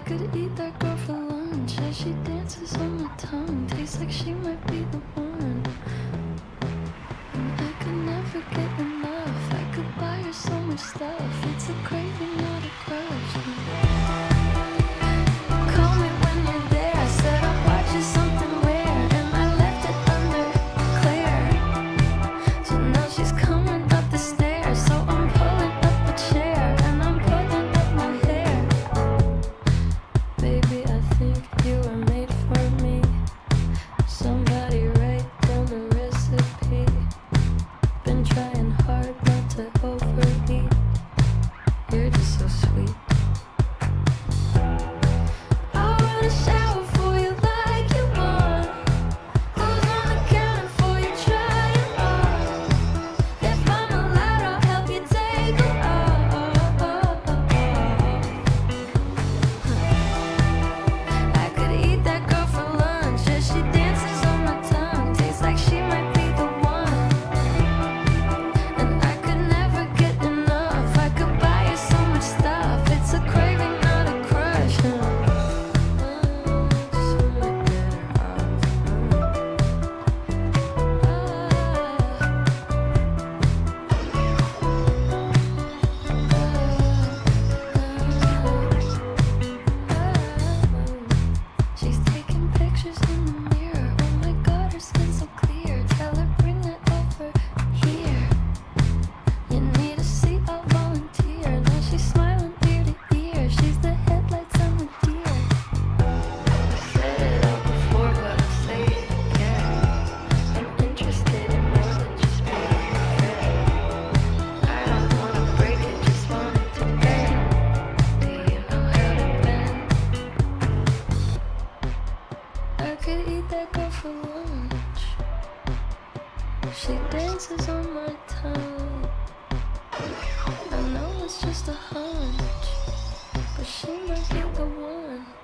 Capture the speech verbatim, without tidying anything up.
could eat that girl for lunch as she dances on my tongue. Tastes like she might be the one. And I could never get enough. I could buy her so much stuff. It's a craving, not a crush. Call me when you're there. I said I'll watch you something rare, and I left it under Claire. So now she's coming up the stairs. So I'm pulling up a chair and I'm pulling up my hair. Baby, I think you were made for me. Somebody write down the recipe. Been trying hard not to overeat. You're just so sweet. I wanna shower for you like you want. Clothes on the counter for you, try 'em on. If I'm allowed, I'll help you take 'em off. I could eat that girl for lunch as she dances on my tongue. Tastes like she might be the one. And I could never get enough. I could buy her so much stuff. It's a craving, not a crush. Just wanna get her off. She's taking pictures in the mirror. Oh my God, her skin's so clear. Tell her bring that over here. You need a seat, I'll volunteer. Now she's smiling ear to ear. She's the headlights on the deer. I said it all before, but I'll say it again. I'm interested in more than just being a friend. I don't wanna break it, just want it to bend. Do you know how to bend? I could eat that girl for lunch. She dances on my tongue. I know it's just a hunch, but she might be the one.